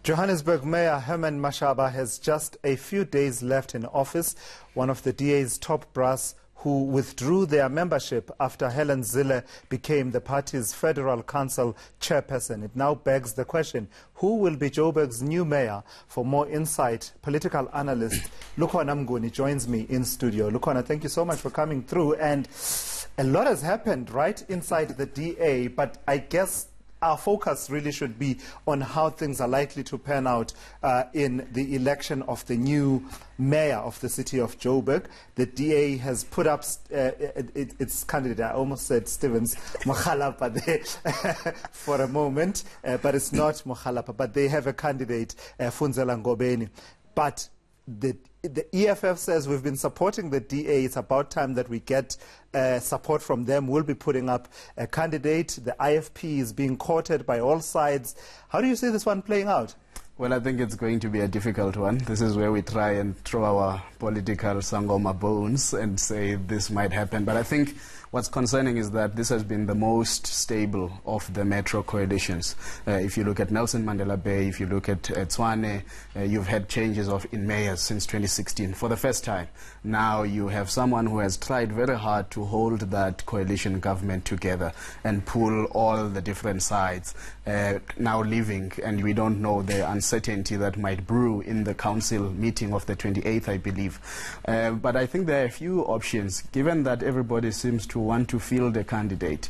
Johannesburg Mayor Herman Mashaba has just a few days left in office. One of the DA's top brass who withdrew their membership after Helen Zille became the party's Federal Council chairperson. It now begs the question, who will be Joburg's new mayor? For more insight, political analyst Lukhona Mnguni joins me in studio. Lukhona, thank you so much for coming through. And a lot has happened right inside the DA, but I guess our focus really should be on how things are likely to pan out in the election of the new mayor of the city of Joburg. The DA has put up its candidate, I almost said Stevens, Mokhalapa there for a moment, but it's not Mokhalapa, but they have a candidate, Funzela Ngobeni. But the EFF says we've been supporting the DA. It's about time that we get support from them. We'll be putting up a candidate. The IFP is being courted by all sides. How do you see this one playing out? Well, I think it's going to be a difficult one. This is where we try and throw our political sangoma bones and say this might happen. But I think what's concerning is that this has been the most stable of the metro coalitions. If you look at Nelson Mandela Bay, if you look at Tshwane, you've had changes in mayors since 2016 for the first time. Now you have someone who has tried very hard to hold that coalition government together and pull all the different sides now leaving, and we don't know the uncertainty that might brew in the council meeting of the 28th, I believe. But I think there are a few options, given that everybody seems to want to field a candidate.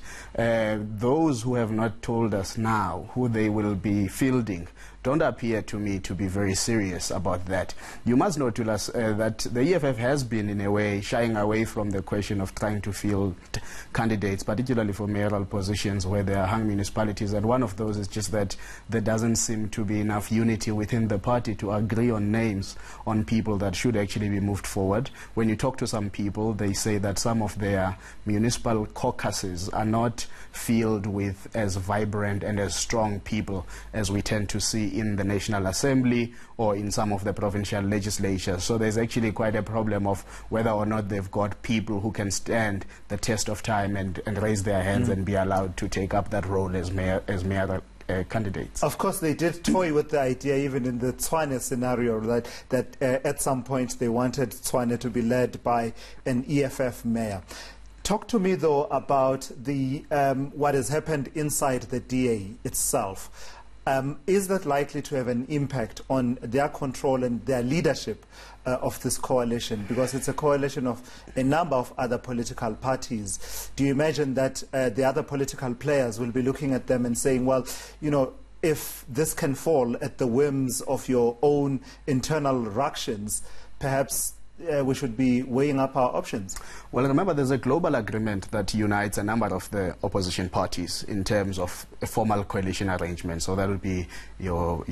Those who have not told us now who they will be fielding don't appear to me to be very serious about that. You must know, Tulas, that the EFF has been, in a way, shying away from the question of trying to field candidates, particularly for mayoral positions where there are hung municipalities. And one of those is just that there doesn't seem to be enough unity within the party to agree on names on people that should actually be moved forward. When you talk to some people, they say that some of their municipal caucuses are not filled with as vibrant and as strong people as we tend to see in the National Assembly or in some of the provincial legislatures. So there's actually quite a problem of whether or not they've got people who can stand the test of time and raise their hands and be allowed to take up that role as mayoral candidates. Of course, they did toy with the idea, even in the Tshwane scenario, that at some point they wanted Tshwane to be led by an EFF mayor. Talk to me, though, about the what has happened inside the DA itself. Is that likely to have an impact on their control and their leadership of this coalition? Because it's a coalition of a number of other political parties. Do you imagine that the other political players will be looking at them and saying, well, you know, if this can fall at the whims of your own internal ructions, perhaps we should be weighing up our options? Well, remember, there's a global agreement that unites a number of the opposition parties in terms of a formal coalition arrangement. So that would be your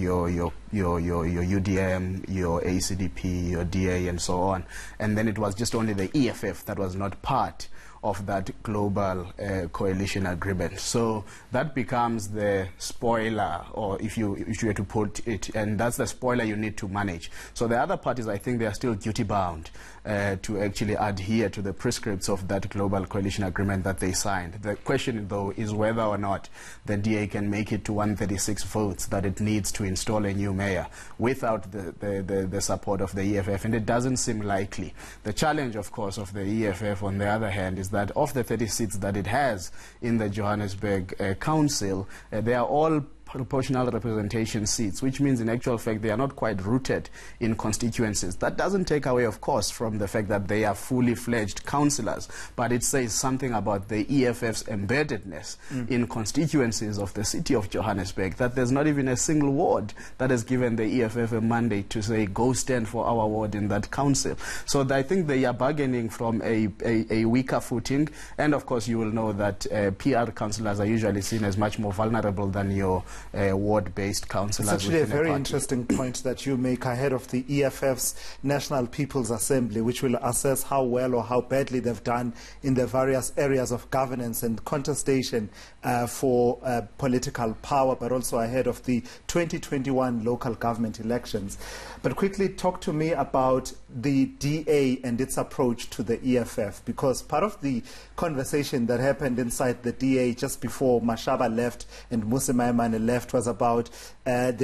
UDM, your ACDP, your DA, and so on. And then it was just only the EFF that was not part of that global coalition agreement. So that becomes the spoiler, or if you were to put it, and that's the spoiler you need to manage. So the other parties, I think they are still duty-bound to actually adhere to the prescripts of that global coalition agreement that they signed. The question, though, is whether or not the DA can make it to 136 votes that it needs to install a new mayor without the support of the EFF, and it doesn't seem likely. The challenge, of course, of the EFF, on the other hand, is that of the 30 seats that it has in the Johannesburg Council, they are all proportional representation seats, which means in actual fact they are not quite rooted in constituencies. That doesn't take away, of course, from the fact that they are fully fledged councillors, but it says something about the EFF's embeddedness in constituencies of the city of Johannesburg, that there's not even a single ward that has given the EFF a mandate to say, go stand for our ward in that council. So I think they are bargaining from a weaker footing, and of course you will know that PR councillors are usually seen as much more vulnerable than your ward-based councillors. It's actually a very interesting point that you make ahead of the EFF's National People's Assembly, which will assess how well or how badly they've done in the various areas of governance and contestation for political power, but also ahead of the 2021 local government elections. But quickly talk to me about the DA and its approach to the EFF, because part of the conversation that happened inside the DA just before Mashaba left and Musi Maimane left was about the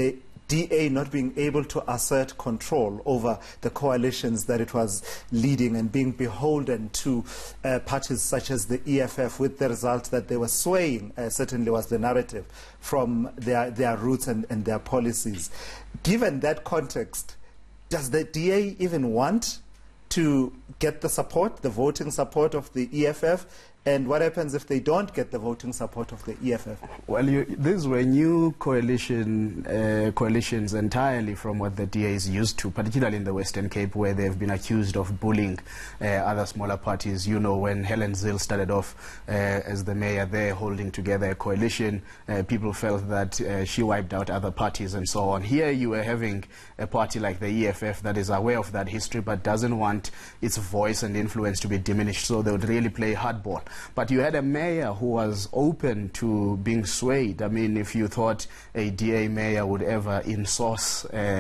DA not being able to assert control over the coalitions that it was leading and being beholden to parties such as the EFF, with the result that they were swaying, certainly was the narrative, from their roots and their policies. Given that context, does the DA even want to get the support, the voting support of the EFF? And what happens if they don't get the voting support of the EFF? Well, these were new coalitions entirely from what the DA is used to, particularly in the Western Cape, where they've been accused of bullying other smaller parties. You know, when Helen Zille started off as the mayor there, holding together a coalition, people felt that she wiped out other parties and so on. Here you were having a party like the EFF that is aware of that history but doesn't want its voice and influence to be diminished, so they would really play hardball. But you had a mayor who was open to being swayed. I mean, if you thought a DA mayor would ever insource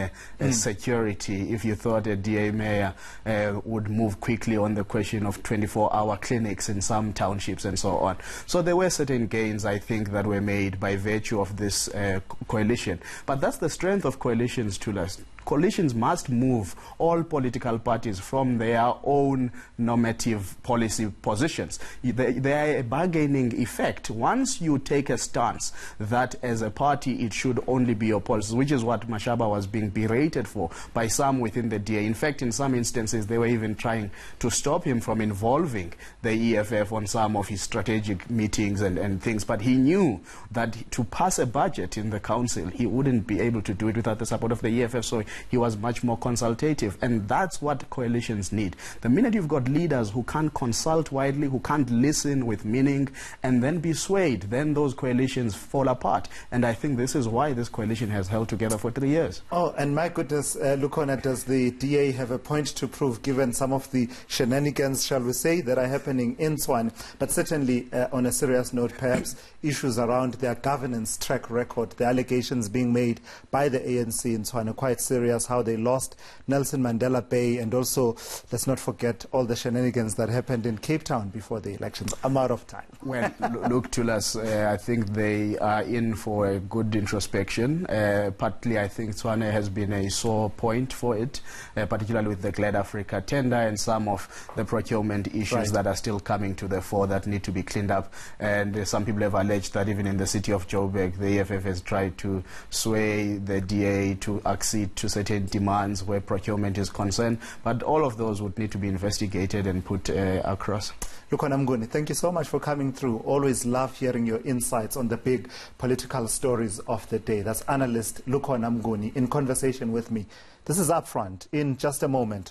security, if you thought a DA mayor would move quickly on the question of 24-hour clinics in some townships and so on. So there were certain gains, I think, that were made by virtue of this coalition. But that's the strength of coalitions, to us. Coalitions must move all political parties from their own normative policy positions. They are a bargaining effect. Once you take a stance that as a party it should only be your policies, which is what Mashaba was being berated for by some within the DA. In fact, in some instances, they were even trying to stop him from involving the EFF on some of his strategic meetings and things. But he knew that to pass a budget in the council, he wouldn't be able to do it without the support of the EFF. So he was much more consultative, and that's what coalitions need. The minute you've got leaders who can't consult widely, who can't listen with meaning, and then be swayed, then those coalitions fall apart. And I think this is why this coalition has held together for 3 years. Oh, and my goodness, Lukona, does the DA have a point to prove, given some of the shenanigans, shall we say, that are happening in Tshwane? But certainly, on a serious note, perhaps issues around their governance track record, the allegations being made by the ANC in Tshwane are quite serious, how they lost Nelson Mandela Bay, and also, let's not forget, all the shenanigans that happened in Cape Town before the elections. I'm out of time. Well, look, Tulas, I think they are in for a good introspection. Partly, I think Tshwane has been a sore point for it, particularly with the Glad Africa tender and some of the procurement issues that are still coming to the fore that need to be cleaned up. And some people have alleged that even in the city of Joburg, the EFF has tried to sway the DA to accede to certain demands where procurement is concerned. But all of those would need to be investigated and put across. Lukhona Mnguni, thank you so much for coming through. Always love hearing your insights on the big political stories of the day. That's analyst Lukhona Mnguni in conversation with me. This is Upfront. In just a moment.